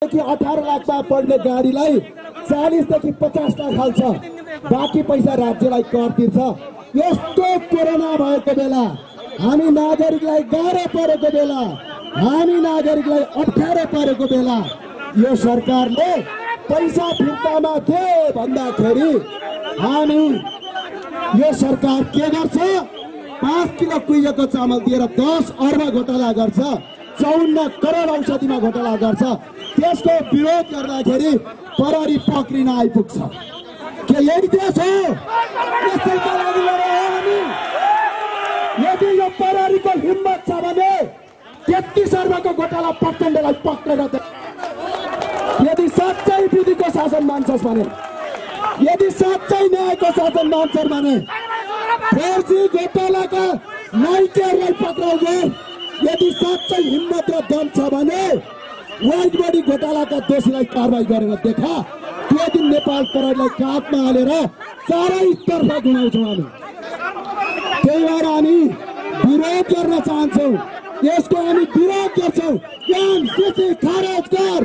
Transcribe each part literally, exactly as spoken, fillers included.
देखि अठारह लाखमा पढ्ने गाडीलाई चालीस देखि पचास लाख हाल्छ, बाँकी पैसा राज्यलाई कर तिर्छ। यस्तो कोरोना भएको बेला, हामी नागरिकलाई गाह्रो परेको बेला, हामी नागरिकलाई अप्ठ्यारो परेको बेला यो सरकारले पैसा फिर्तामा के भन्दाखेरि हामी यो सरकार के गर्छ? पाँच किलो कुहिएको चामल दिएर दस अर्ब घोटाला गर्छ, चौन्न करोड औषधिमा घोटाला गर्छ। त्यसको विरोध गर्दाखेरि प्रहरी पक्रिन आइपुग्छ। के यही देश हो? यसैका लागि लड्यौँ हामी। यदि यो प्रहरीको हिम्मत छ भने तेत्तीस अर्बको घोटाला प्रचण्डलाई पक्रेर, यदि साँच्चै विधिको शासन मान्छस् भने, यदि साँच्चै न्यायको शासन मान्छस् भने फर्जी घोटालाका नाइकेहरूलाई पक्राउनु। यदि साँच्चै हिम्मत र दम छ भने वाइट बडी घोटालाका दोषीलाई कारवाही गरेर देखा। त्यो दिन नेपाल प्रहरीलाई काखमा हालेर चारैतर्फ घुमाउँछौँ हामी। त्यही भएर हामी विरोध गर्न चाहन्छौँ, यसको हामी विरोध गर्छौँ। एमसीसी खारेज कर,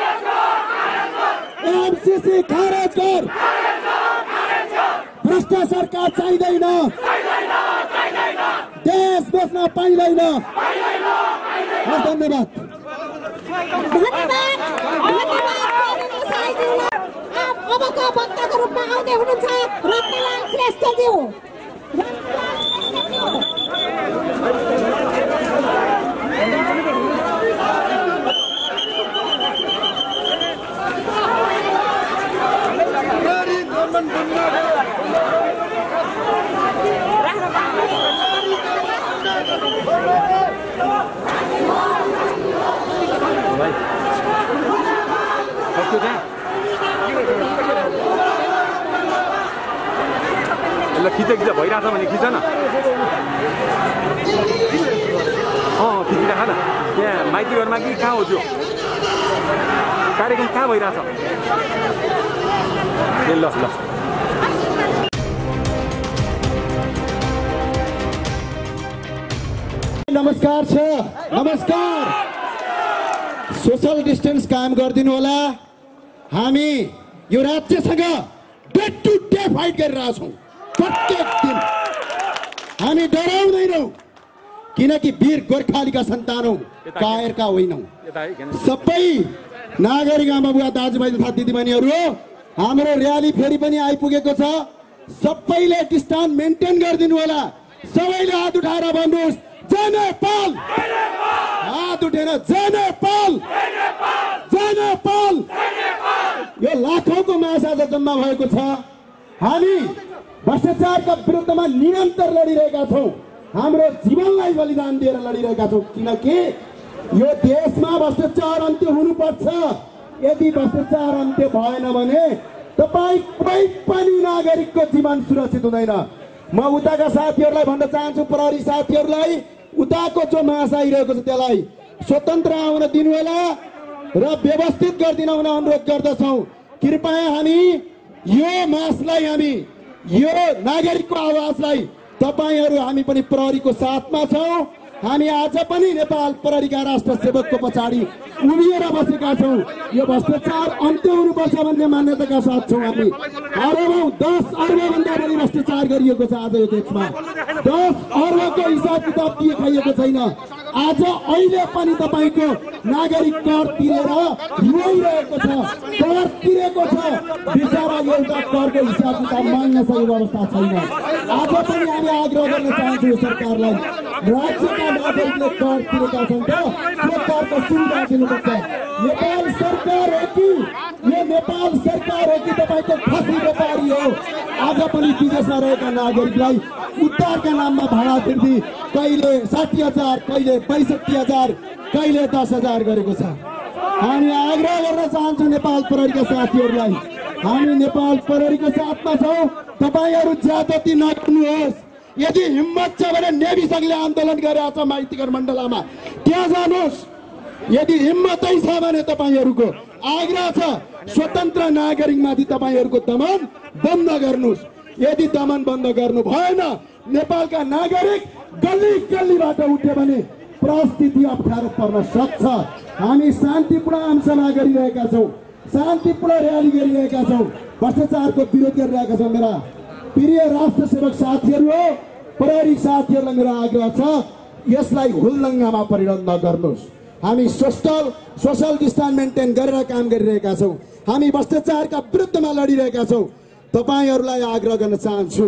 एमसीसी खारेज कर। भ्रष्ट सरकार चाहिँदैन, देश बेच्न पाइँदैन। धन्यवाद। अबको वक्ताको रूपमा आउँदै हुनुहुन्छ रत्नलाल श्रेष्ठज्यू। खिच खिच भइरहेछ भने खिच न। अँ खिचिराख न। त्यहाँ माइती घरमा कि कहाँ हो त्यो कार्यक्रम, कहाँ भइरहेछ? ए ल ल। नमस्कार छ, नमस्कार। सोशल डिस्टेन्स कायम गरिदिनु होला। हामी यो राज्यसँग डे टु डे फाइट गरिरहेछौँ। प्रत्येक दिन हामी डराउँदैनौँ, किनकि वीर गोर्खालीका सन्तान हौँ, कायरका होइनौँ। सबै नागरिक आमा बुवा दाजुभाइ तथा दिदीबहिनीहरू, हाम्रो र्याली फेरि पनि आइपुगेको छ। सबैले डिस्टेन्स मेन्टेन गरिदिनु होला। सबैले हात उठाएर भन्नुहोस् जय नेपाल। हात उठेर जय नेपाल, जय नेपाल। यो लाखौंको मास आज जम्मा भएको छ। हामी भ्रष्टाचारका विरुद्धमा निरन्तर लडिरहेका छौँ। हाम्रो जीवनलाई बलिदान दिएर लडिरहेका छौँ, किनकि यो देशमा भ्रष्टाचार अन्त्य हुनुपर्छ। यदि भ्रष्टाचार अन्त्य भएन भने तपाईँ कुनै पनि नागरिकको जीवन सुरक्षित हुँदैन। म उताका साथीहरूलाई भन्न चाहन्छु, प्रहरी साथीहरूलाई, उताको जो मास आइरहेको छ त्यसलाई स्वतन्त्र आउन दिनु होला र व्यवस्थित गरिदिन हुन अनुरोध गर्दछौँ। कृपया हामी यो मासलाई, हामी यो नागरिकको आवाजलाई, तपाईहरू हामी पनि प्रहरीको साथमा छौँ। हामी आज पनि नेपाल प्रहरीका राष्ट्र सेवकको पछाडि उभिएर बसेका छौँ। यो भ्रष्टाचार अन्त्य हुनुपर्छ भन्ने मान्यताका साथ छौँ। हामी अरबौं दस अर्बभन्दा बढी भ्रष्टाचार गरिएको छ आज यो देशमा। दस अर्बको हिसाब किताब देखाइएको छैन। आज अहिले पनि तपाईको नागरिक कर तिरेर रोइरहेको छ, कर तिरेको छ, बिचरा एउटा करको हिसाब किताब माग्न सक्ने अवस्था छैन। आज पनि हामी आग्रह गर्न चाहन्छौँ यो सरकारलाई, राज्यका नागरिकले कर तिरेका छन् त त्यो करको सुविधा दिनुपर्छ। नेपाल सरकार हो कि यो नेपाल सरकार हो कि तपाईँको खसी व्यापारी हो? आज पनि विदेशमा रहेका नागरिकलाई उद्धारका नाममा भाडा तिर्दी कहिले साठी हजार, कहिले पैँसठी हजार, कहिले दस हजार गरेको छ। हामी आग्रह गर्न चाहन्छौँ नेपाल प्रहरीका साथीहरूलाई, हामी नेपाल प्रहरीको साथमा छौँ। तपाईँहरू ज्यादती नगर्नुहोस्। यदि हिम्मत छ भने नेभी सङ्घले आन्दोलन गरेको छ माइतीघर मण्डलामा, त्यहाँ जानुहोस्। यदि हिम्मतै छ भने तपाईँहरूको आग्रह छ, स्वतन्त्र नागरिकमाथि तपाईँहरूको दमन बन्द गर्नुहोस्। यदि दमन बन्द गर्नु भएन, नेपालका नागरिक गल्ली गल्लीबाट उठ्यो भने परिस्थिति अप्ठ्यारो पर्न सक्छ। हामी शान्तिपूर्ण आमसभा गरिरहेका छौँ, शान्तिपूर्ण र्याली गरिरहेका छौँ, भ्रष्टाचारको विरोध गरिरहेका छौँ। मेरा प्रिय राष्ट्र सेवक साथीहरू हो, प्रहरी साथीहरूलाई मेरो आग्रह छ, यसलाई हुलदङ्गामा परिणत नगर्नुहोस्। हामी सोशल सोशल डिस्टेन्स मेन्टेन गरेर काम गरिरहेका छौँ, हामी भ्रष्टाचारका विरुद्धमा लडिरहेका छौँ। तपाईँहरूलाई आग्रह गर्न चाहन्छु,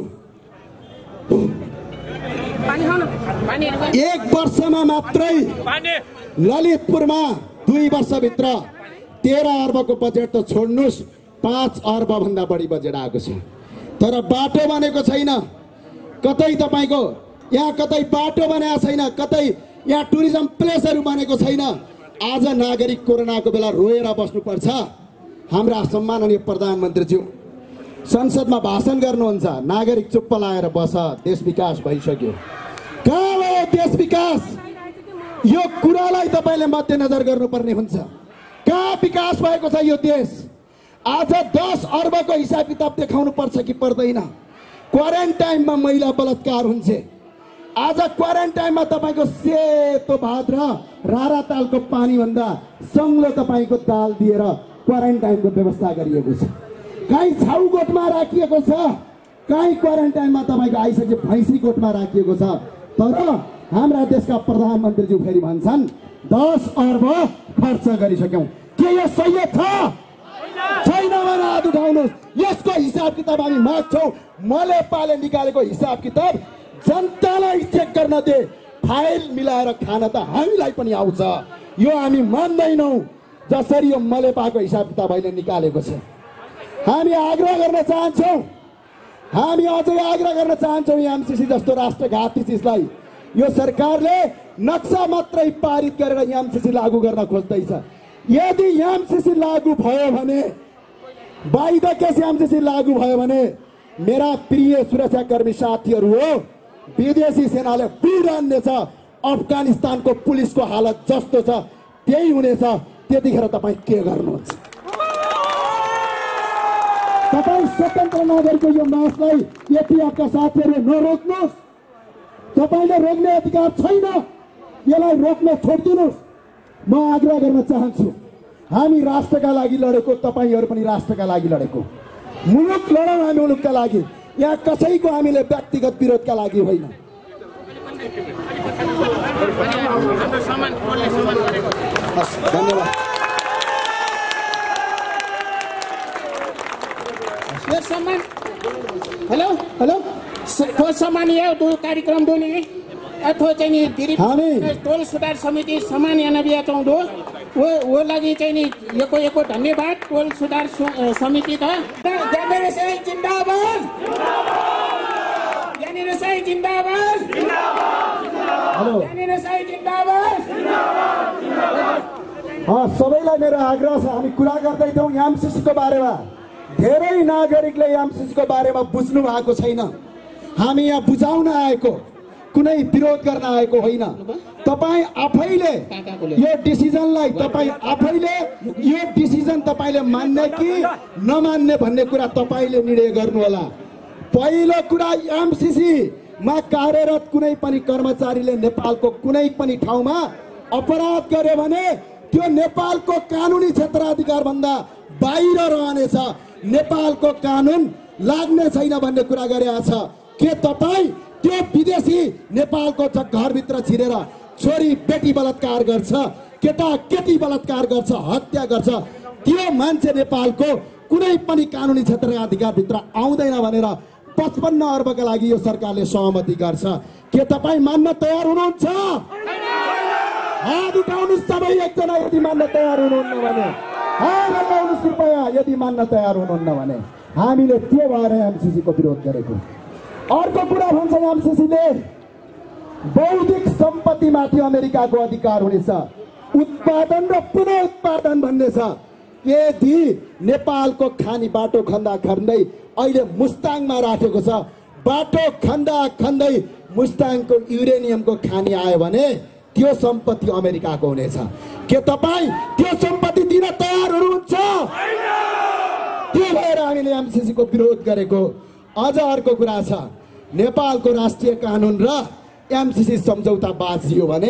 एक वर्षमा मात्रै ललितपुरमा दुई वर्षभित्र तेह्र अर्बको बजेट त छोड्नुहोस्, पाँच अर्ब भन्दा बढी बजेट आएको छ। तर बाटो बनेको छैन, कतै तपाईँको यहाँ कतै बाटो बनाएको छैन, कतै यहाँ टुरिज्म प्लेसहरू बनेको छैन। आज नागरिक कोरोनाको बेला रोएर बस्नुपर्छ। हाम्रा सम्माननीय प्रधानमन्त्रीज्यू संसदमा भाषण गर्नुहुन्छ, नागरिक चुप्प लागेर बस, देश विकास भइसक्यो। कहाँ हो देश विकास? यो कुरालाई तपाईँले मध्यनजर गर्नुपर्ने हुन्छ। कहाँ विकास भएको छ यो देश? आज दस अर्बको हिसाब किताब देखाउनु पर्छ कि पर्दैन? क्वारेन्टाइनमा महिला बलात्कार हुन्छ। आज क्वारेन्टाइनमा तपाईँको सेतो भात र रारा तालको पानी भन्दा सङ्लो तपाईँको दाल दिएर क्वारेन्टाइनको व्यवस्था गरिएको छ। कहीँ छाउ गोठमा राखिएको छ, कहीँ क्वारेन्टाइनमा तपाईँको आइसके भैँसी गोठमा राखिएको छ। तर हाम्रा देशका प्रधानमन्त्रीज्यू फेरि भन्छन् दस अर्ब खर्च गरिसक्यौँ। के यो सही छ? छैन भने हात उठाउनुहोस्। यसको हिसाब किताब हामी माग्छौँ। मलेपाले निकालेको हिसाब किताब जनतालाई चेक गर्न दे। फाइल मिलाएर खान त हामीलाई पनि आउँछ, यो हामी मान्दैनौँ। जसरी यो मलेपाको हिसाब किताब अहिले निकालेको छ, हामी आग्रह गर्न चाहन्छौँ, हामी अझै आग्रह गर्न चाहन्छौँ एमसीसी जस्तो राष्ट्रघाती चिजलाई यो सरकारले नक्सा मात्रै पारित गरेर एमसीसी लागू गर्न खोज्दैछ। यदि एमसीसी लागू भयो भने, बाइ द केस एमसीसी लागू भयो भने, मेरा प्रिय सुरक्षाकर्मी साथीहरू हो, विदेशी सेनाले बिरान्नेछ। अफगानिस्तानको पुलिसको हालत जस्तो छ त्यही हुनेछ। त्यतिखेर तपाईँ के गर्नुहुन्छ? तपाईँ स्वतन्त्र नागरिकको यो मासलाई एटिएफका साथीहरूले नरोक्नुहोस्। तपाईँले रोक्ने अधिकार छैन, यसलाई रोक्न छोडिदिनुहोस्। म आग्रह गर्न चाहन्छु, हामी राष्ट्रका लागि लडेको, तपाईँहरू पनि राष्ट्रका लागि लडेको। मुलुक लडौँ, हामी मुलुकका लागि। यहाँ कसैको हामीले व्यक्तिगत विरोधका लागि होइन। धन्यवाद। यो सम्मान, हेलो हेलो ठोस सम्मान यो दो कार्यक्रम दोनी अथवा चाहिँ नि दिरिप टोल सुधार समिति सम्मान एनबिया चौधो वो वो लागि चाहिँ नि यको यको धन्यवाद। टोल सुधार समिति त जानेर सही जिन्दाबाद, जानेर सही जिन्दाबाद, हेलो जानेर सही जिन्दाबाद। हाँ, सबैलाई मेरो आग्रह छ, हामी कुरा गर्दै थियौँ एमसीसीको बारेमा। धेरै नागरिकले एमसीसीको बारेमा बुझ्नु भएको छैन। हामी यहाँ बुझाउन आएको, कुनै विरोध गर्न आएको होइन। तपाईँ आफैले यो डिसिजनलाई तपाईँ आफैले यो डिसिजन तपाईँले मान्ने कि नमान्ने भन्ने कुरा तपाईँले निर्णय गर्नु होला। पहिलो कुरा, एमसीसीमा कार्यरत कुनै पनि कर्मचारीले नेपालको कुनै पनि ठाउँमा अपराध गर्यो भने त्यो नेपालको कानुनी क्षेत्राधिकार भन्दा बाहिर रहनेछ। नेपालको कानुन लाग्ने छैन भन्ने कुरा गरेको छ। के तपाईँ त्यो विदेशी नेपालको घरभित्र छिरेर छोरी बेटी बलात्कार गर्छ, केटा केटी बलात्कार गर्छ, हत्या गर्छ, त्यो मान्छे नेपालको कुनै पनि कानुनी क्षेत्राधिकारभित्र आउँदैन भनेर पचपन्न अर्बका लागि यो सरकारले सहमति गर्छ। के तपाईँ मान्न तयार हुनुहुन्छ? हात उठाउनुहोस् सबै एकजना यदि मान्न तयार हुनुहुन्न भने। हात उठाउनुहोस् कृपया यदि मान्न तयार हुनुहुन्न भने। हामीले त्यो भएर एमसीसीको विरोध गरेको। अर्को कुरा भन्छ एमसीसीले बौद्धिक सम्पत्तिमाथि अमेरिकाको अधिकार हुनेछ, उत्पादन र पुनः उत्पादन भन्ने छ। यदि नेपालको खानी बाटो खन्दा खन्दै अहिले मुस्ताङमा राखेको छ, बाटो खन्दा खन्दै मुस्ताङको युरेनियमको खानी आयो भने त्यो सम्पत्ति अमेरिकाको हुनेछ। के तपाईँ त्यो सम्पत्ति दिन तयार हुनुहुन्छ? त्यो भएर हामीले एमसीसीको विरोध गरेको। अझ अर्को कुरा छ, नेपालको राष्ट्रिय कानुन र एमसीसी सम्झौता बाजियो भने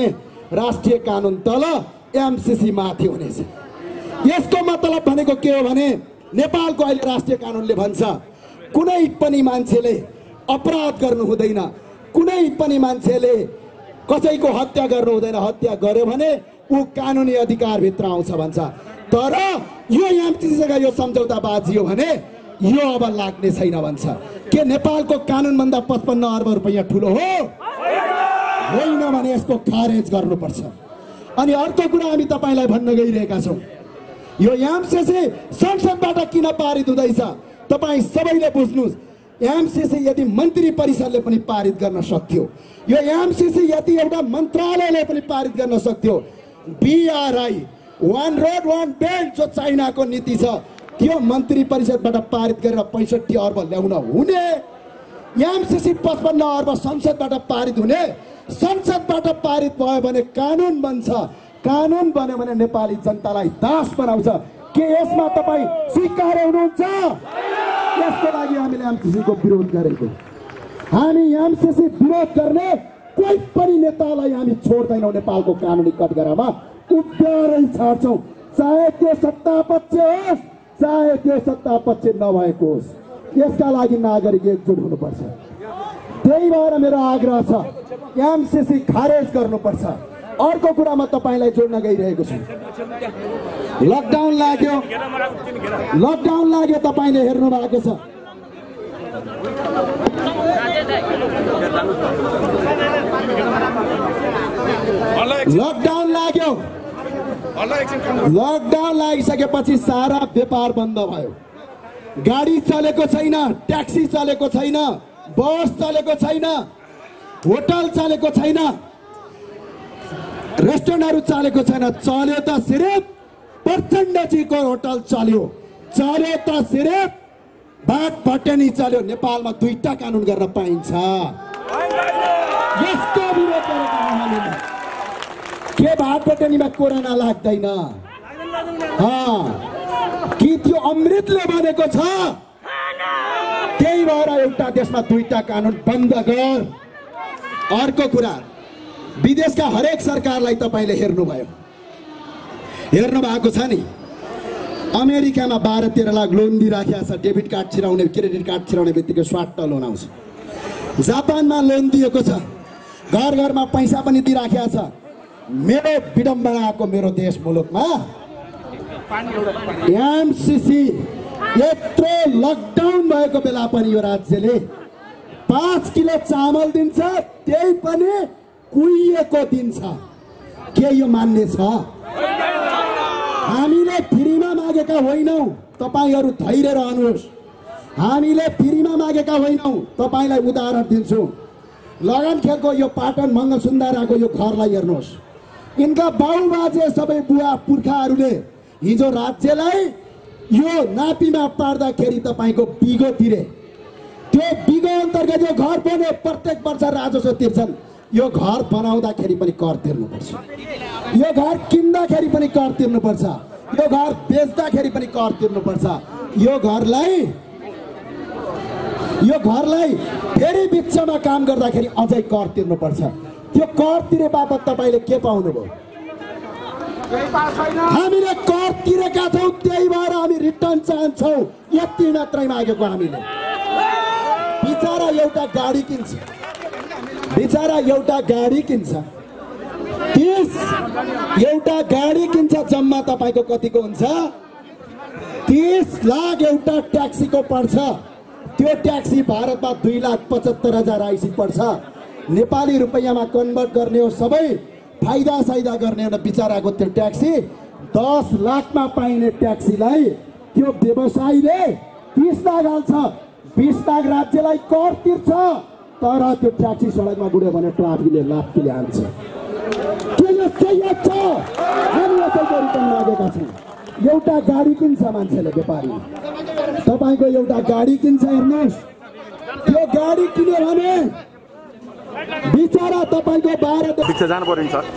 राष्ट्रिय कानुन तल एमसीसी माथि हुनेछ। यसको मतलब भनेको के हो भने नेपालको अहिले राष्ट्रिय कानुनले भन्छ कुनै पनि मान्छेले अपराध गर्नु हुँदैन, कुनै पनि मान्छेले कसैको हत्या गर्नु हुँदैन, हत्या गर्यो भने ऊ कानुनी अधिकार भित्र आउँछ भन्छ। तर यो एमसीसीसँग यो सम्झौता बाजियो भने यो अब लाग्ने छैन भन्छ। के नेपालको कानुन भन्दा पचपन्न अर्ब रुपैयाँ ठुलो हो? होइन भने यसको खारेज गर्नुपर्छ। अनि अर्को कुरा हामी तपाईलाई भन्न गइरहेका छौँ, यो एमसीसी संसदबाट किन पारित हुँदैछ तपाई सबैले बुझ्नुस्। एमसीसी यदि मन्त्री परिषदले पनि पारित गर्न सक्थ्यो, यो एमसीसी यदि एउटा मन्त्रालयले पनि पारित गर्न सक्थ्यो, BRI one road one belt जो चाइनाको नीति छ त्यो मन्त्री परिषदबाट पारित गरेर पैँसठी अर्ब ल्याउन हुने। एमसीसी पचपन्न अर्ब संसदबाट पारित हुने, संसदबाट पारित भयो भने कानुन बन्छ, कानुन बन्यो भने नेपाली जनतालाई दास बनाउँछ। के यसमा तपाईँ स्वीकार हुनुहुन्छ? यसको लागि हामीले एमसीसीको विरोध गरेको। हामी एमसीसी विरोध गर्ने कोही पनि नेतालाई हामी छोड्दैनौँ। नेपालको कानुनी कटघरामा उभ्याएरै छाड्छौँ, चाहे त्यो सत्तापक्ष होस् चाहे त्यो सत्तापक्ष नभएको होस्। यसका लागि नागरिक एकजुट हुनुपर्छ। त्यही भएर मेरो आग्रह छ एमसीसी खारेज गर्नुपर्छ। अर्को कुरा म तपाईलाई जोड्न गइरहेको छु। लकडाउन लाग्यो, लकडाउन लाग्यो तपाईले हेर्नु भएको छ। लकडाउन लाग्यो, लकडाउन लागिसकेपछि सारा व्यापार बन्द भयो। गाडी चलेको छैन, ट्याक्सी चलेको छैन, बस चलेको छैन, होटल चलेको छैन, रेस्टुरेन्टहरू चलेको छैन। चल्यो त सिर्फ प्रचण्डजीको होटल चल्यो, चल्यो त सिर्फ बाट भट्टेनी चल्यो। नेपालमा दुईटा कानुन गर्न पाइन्छ। यसको विरोध गरेको हामीले के बाट भट्टेनीमा कोरोना लाग्दैन? कि त्यो अमृतले बनेको छ? त्यही भएर एउटा देशमा दुईटा कानुन बन्द गर। अर्को कुरा, विदेशका हरेक सरकारलाई तपाईले हेर्नुभयो, हेर्नु भएको छ नि। अमेरिकामा बाह्र तेह्र लाख लोन दिइराखेको छ, डेबिट कार्ड छिराउने क्रेडिट कार्ड छिराउने बित्तिकै स्वाट लोन आउँछ। जापानमा लोन दिएको छ, घर घरमा पैसा पनि दिइराखेको छ। मेरो विडम्बनाको मेरो देश मुलुकमा एमसीसी यत्रो लकडाउन भएको बेला पनि यो राज्यले पाँच किलो चामल दिन्छ, त्यही पनि कुहिएको दिन्छ। के यो मान्ने छ? हामीले फ्रीमा मागेका होइनौँ, तपाईहरू धैर्य रहनुहोस्। हामीले फ्रीमा मागेका होइनौँ, तपाईलाई उदाहरण दिन्छु। लगनखेलको यो पाटन मङ्गलसुन्दाराको यो घरलाई हेर्नुहोस्। यिनका बाउ बाजे सबै बुवा पुर्खाहरूले हिजो राज्यलाई यो नापीमा पार्दाखेरि तपाईँको बिगो तिरे, त्यो बिगो अन्तर्गत यो घर बन्यो, प्रत्येक वर्ष राजस्व तिर्छन्। यो घर बनाउँदाखेरि पनि कर तिर्नुपर्छ, यो घर किन्दाखेरि पनि कर तिर्नुपर्छ, यो घर बेच्दाखेरि पनि कर तिर्नुपर्छ। यो घरलाई यो घरलाई फेरि बिचमा काम गर्दाखेरि अझै कर तिर्नुपर्छ। त्यो कर तिरे बापत तपाईले के पाउनुभयो? हामीले कर तिरेका छौँ, त्यही भएर हामी रिटर्न चाहन्छौँ। यति मात्रै मागेको हामीले। बिचारा एउटा गाडी किन्छ, बिचारा एउटा गाडी किन्छ, तीस एउटा गाडी किन्छ, जम्मा तपाईँको कतिको हुन्छ? तीस लाख एउटा ट्याक्सीको पर्छ। त्यो ट्याक्सी भारतमा दुई लाख पचहत्तर हजार आइसी पर्छ। नेपाली रुपैयाँमा कन्भर्ट गर्ने हो, सबै फाइदा साइदा गर्ने हो। बिचाराको त्यो ट्याक्सी दस लाखमा पाइने ट्याक्सीलाई त्यो व्यवसायीले तीस लाख हाल्छ, बीस लाख राज्यलाई कर तिर्छ। तर त्यो ट्याक्सी सडकमा गुड्यो भने ट्राफिकले लात्तीले हान्छ। के यो सही छ? हामी यसैको रिटर्न मागेका छौँ। एउटा गाडी किन्छ मान्छेले, व्यापारी तपाईँको एउटा गाडी किन्छ, हेर्नुहोस्। त्यो गाडी किन्यो भने बिचारा तपाईँको बाह्र जानु पर्ने छ।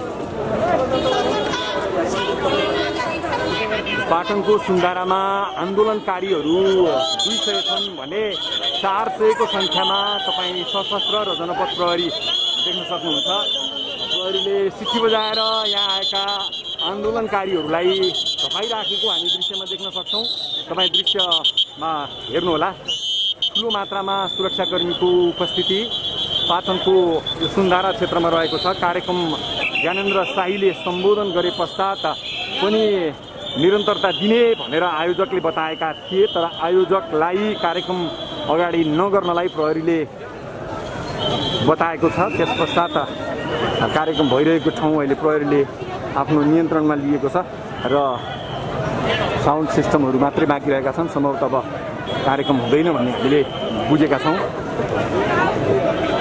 पाटनको सुन्दारामा आन्दोलनकारीहरू दुई सय छन् भने चार सयको सङ्ख्यामा तपाईँ सशस्त्र र जनपद प्रहरी देख्न सक्नुहुन्छ। प्रहरीले सिटी बजाएर यहाँ आएका आन्दोलनकारीहरूलाई धपाइराखेको हामी दृश्यमा देख्न सक्छौँ। तपाईँ दृश्यमा हेर्नुहोला, ठुलो मात्रामा सुरक्षाकर्मीको उपस्थिति पाटनको सुन्धारा क्षेत्रमा रहेको छ। कार्यक्रम ज्ञानेन्द्र शाहीले सम्बोधन गरे पश्चात पनि निरन्तरता दिने भनेर आयोजकले बताएका थिए, तर आयोजकलाई कार्यक्रम अगाडि नगर्नलाई प्रहरीले बताएको छ। त्यस पश्चात कार्यक्रम भइरहेको ठाउँ अहिले प्रहरीले आफ्नो नियन्त्रणमा लिएको छ र साउन्ड सिस्टमहरू मात्रै बाँकी रहेका छन्। सम्भवतः अब कार्यक्रम हुँदैन भन्ने हामीले बुझेका छौँ।